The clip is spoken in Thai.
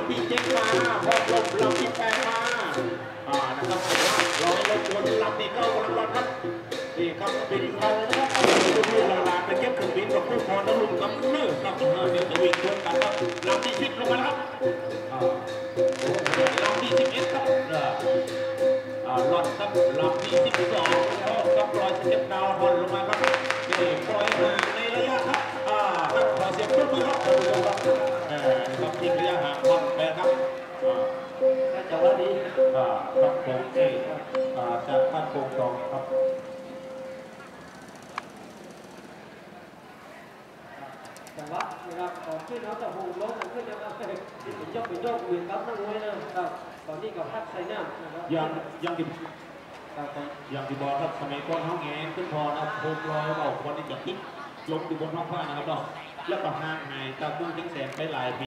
ำที่7มาพอลมลำที่8มานะครับลอยลมบนลำที่9กำลังรอครับนี่ครับบินเขานะครับลูกหลานไปเก็บเครื่องบินกับผู้พรนรุ่งกับเนื้อกับเดี๋ยวจะวิ่งชนกันครับลำที่10ลงมาครับลำที่11ครับลอดครับลำที่12ครับ111ดาวฮอนลงมาครับนี่ปล่อยห่างในระยะครับขอเสียงปรบมือครับครับทิ้งระยะห่างฮอนไปครับจังหวะนี้ครับผมจากบ้านโป่งทองครับจังหวะนะครับก่อนที่น้องจะหูล้มขึ้นนะครับเป็นยกเวียนครับนักมวยนะครับตอนนี้กับพักไซน่านะครับยังที่บอกครับสมัยก่อนเขาแง่ขึ้นพอนะโคมลอยเบาคนที่จะคิดลงอยู่บนท้องฟ้านะครับเนาะแล้วก็ห่างหายจากเมืองทิ้งแสงไปหลายปี